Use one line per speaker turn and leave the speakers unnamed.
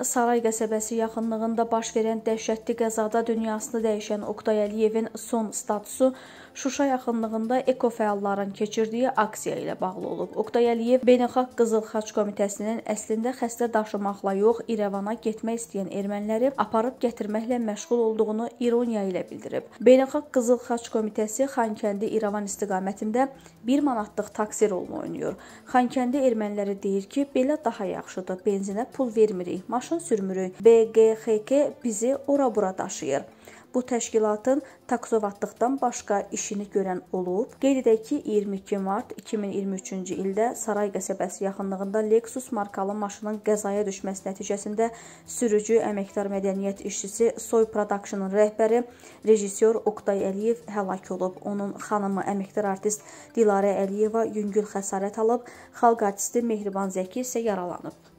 Saray qəsəbəsi yaxınlığında baş verən dəhşətli qəzada dünyasını dəyişən Oqtay Əliyevin son statusu Şuşa yaxınlığında ekofəalların keçirdiyi aksiya ilə bağlı olub. Oqtay Əliyev Beynəlxalq Qızıl Xaç Komitəsinin əslində xəstə daşımaqla yox, İrəvana getmək istəyən erməniləri aparıb gətirməklə məşğul olduğunu ironiya ilə bildirib. Beynəlxalq Qızıl Xaç Komitəsi Xankəndi-İrəvan istiqamətində 1 manatlıq taksi rolunu oynayır. Xankəndi erməniləri deyir ki, belə daha yaxşıdır, benzinə pul vermirik, maşın sürmürük, BQXK bizi ora-bura daşıyır. Bu təşkilatın taksovatlıqdan başqa işini görən olub. Qeyd edək ki, 22 mart 2023-cü ildə Saray qəsəbəsi yaxınlığında Lexus markalı maşının qəzaya düşməsi nəticəsində sürücü, əməkdar mədəniyyət işçisi, Soy Production'ın rəhbəri, rejissor Oqtay Əliyev həlak olub. Onun xanımı, əməkdar artist Dilarə Əliyeva yüngül xəsarət alıb, xalq artisti Mehriban Zəki isə yaralanıb.